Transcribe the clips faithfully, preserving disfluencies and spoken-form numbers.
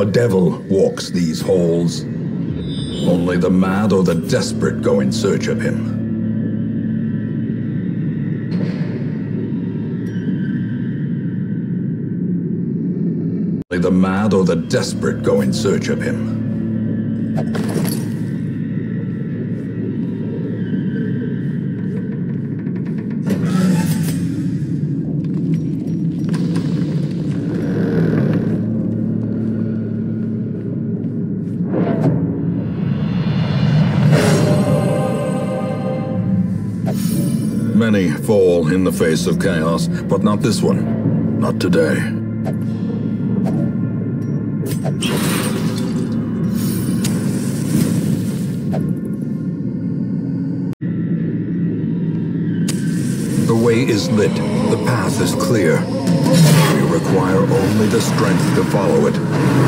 devil walks these halls. Only the mad or the desperate go in search of him. Only the mad or the desperate go in search of him. Many fall in the face of chaos, but not this one. Not today. The way is lit. The path is clear. We require only the strength to follow it.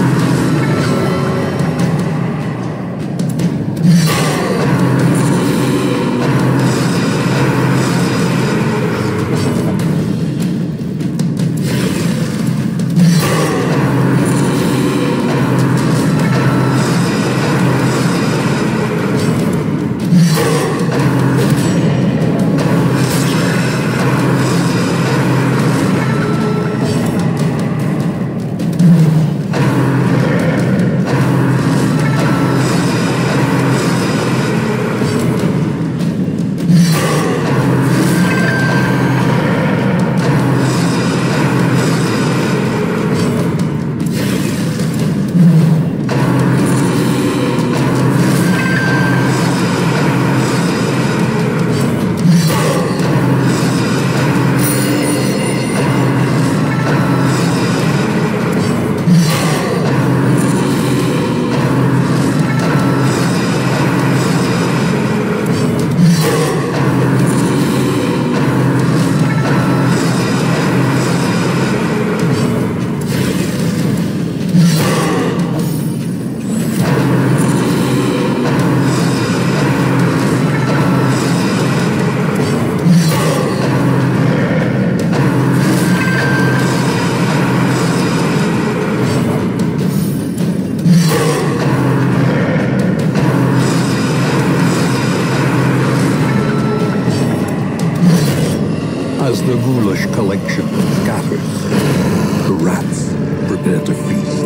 As the ghoulish collection scatters, the rats prepare to feast.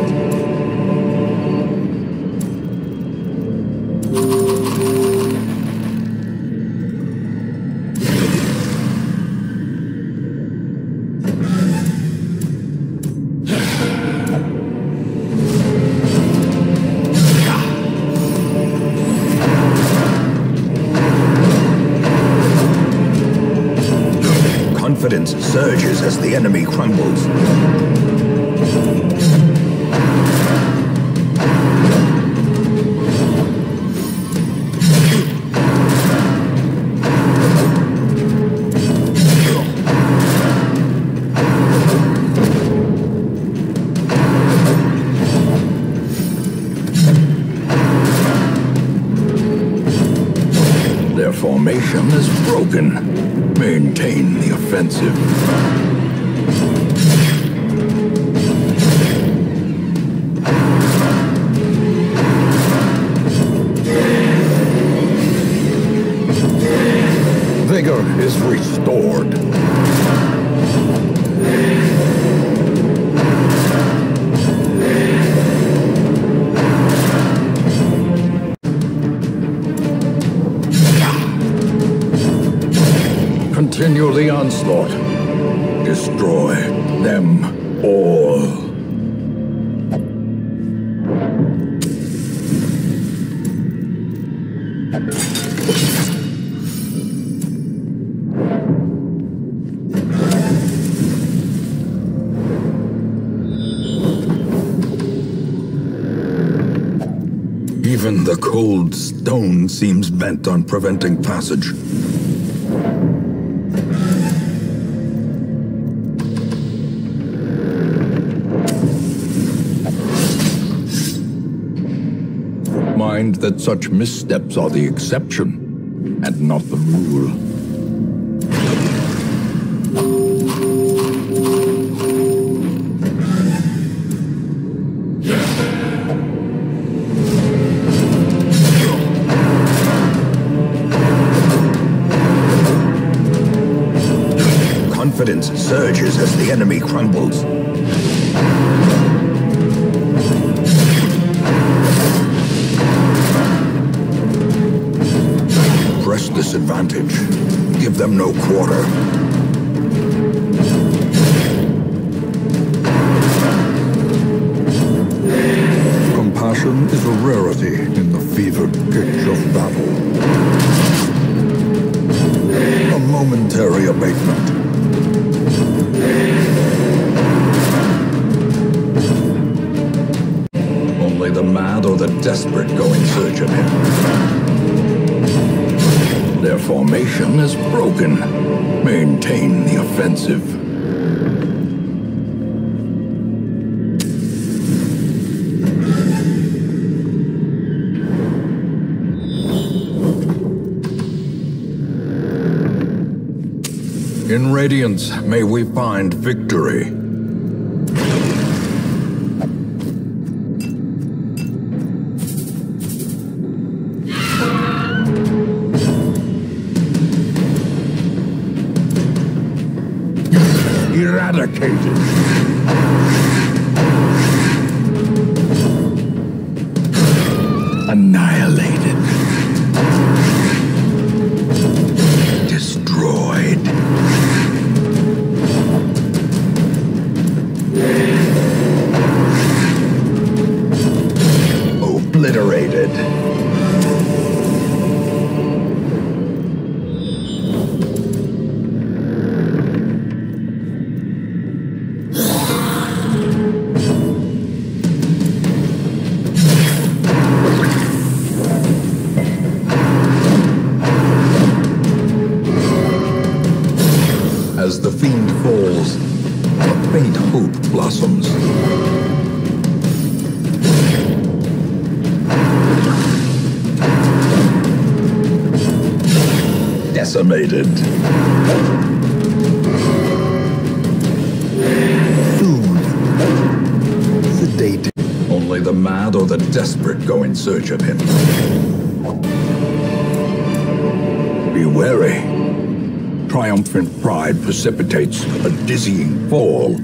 Confidence surges as the enemy crumbles. Their formation is broken. Maintain the offensive. Vigor is restored. Continue the onslaught. Destroy them all. Even the cold stone seems bent on preventing passage. Mind that such missteps are the exception, and not the rule. Confidence surges as the enemy crumbles. Press this advantage. Give them no quarter. Compassion is a rarity in the fevered pitch of battle. A momentary abatement. Only the mad or the desperate go in search of him. Their formation is broken. Maintain the offensive. In Radiance, may we find victory. Eradicated. Annihilated. Destroyed. Obliterated. As the fiend falls, a faint hope blossoms. Decimated. Soothed. Sedated. Only the mad or the desperate go in search of him. Be wary. Triumphant pride precipitates a dizzying fall.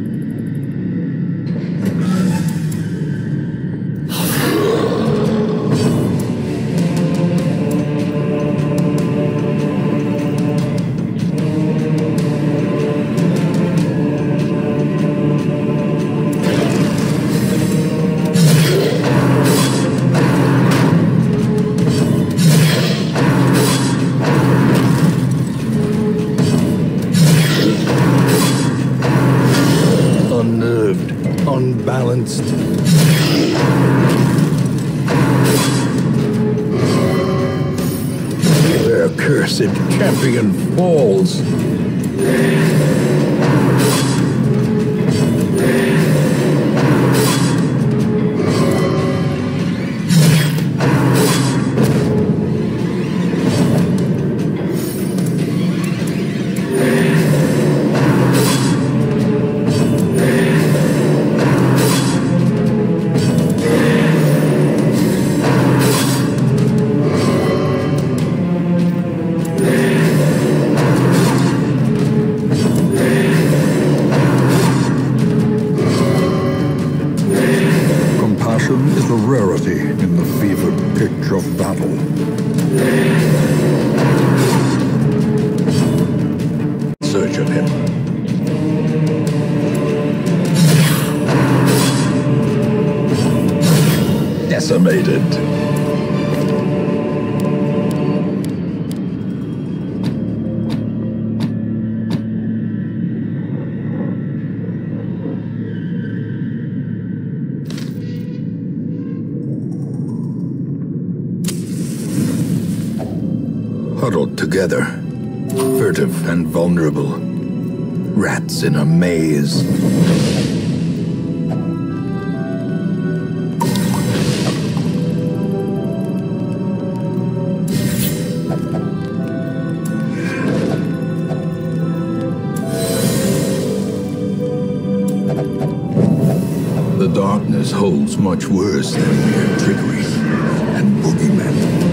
Unnerved, unbalanced. Their cursed champion falls. Compassion is a rarity in the fevered pitch of battle. Search of him. Decimated. Huddled together, furtive and vulnerable, rats in a maze. The darkness holds much worse than mere trickery and boogeymen.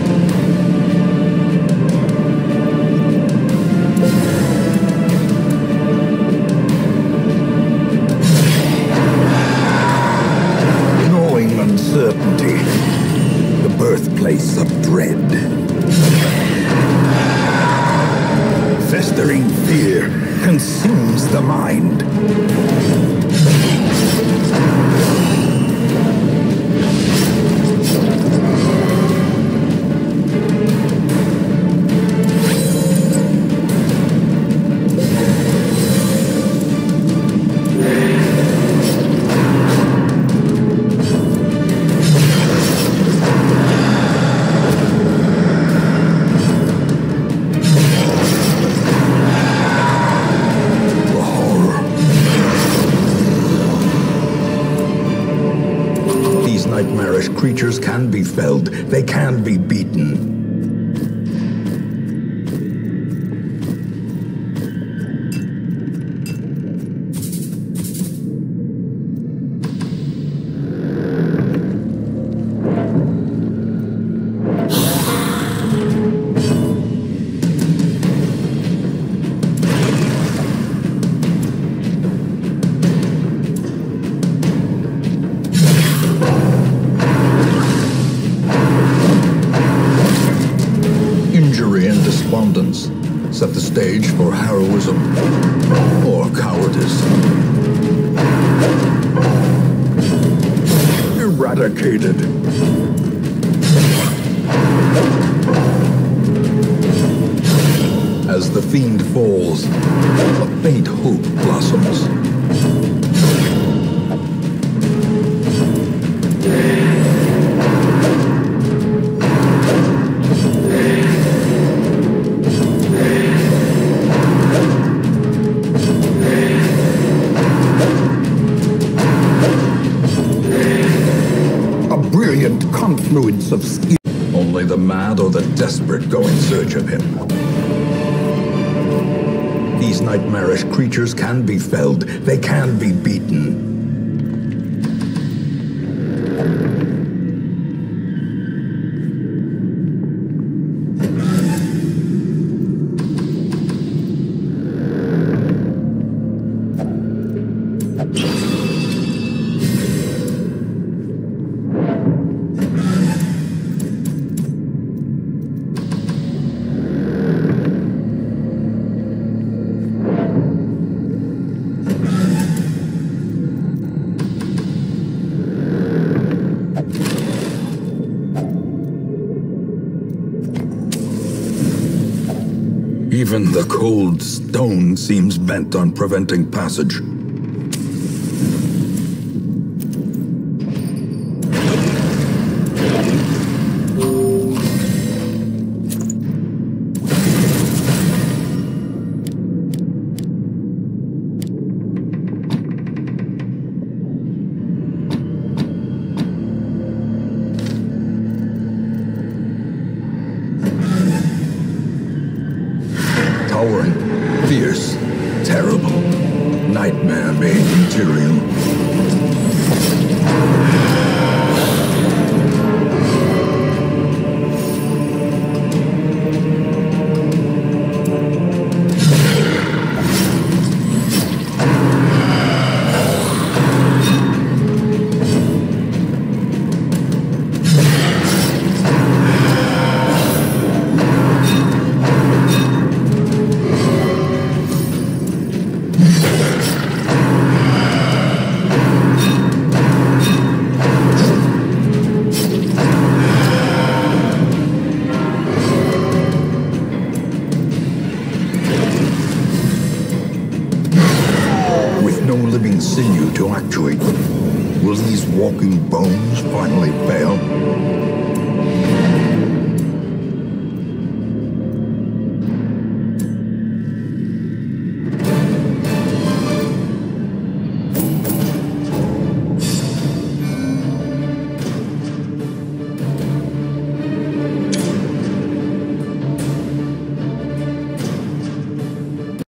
devouring fear consumes the mind. Nightmarish creatures can be felled. They can be beaten. Despondence set the stage for heroism or cowardice. Eradicated. As the fiend falls, a faint hope blossoms. Confluence of skill. Only the mad or the desperate go in search of him. These nightmarish creatures can be felled. They can be beaten. Even the cold stone seems bent on preventing passage. Towering, fierce, terrible, nightmare-made material. No living sinew to actuate. Will these walking bones finally fail?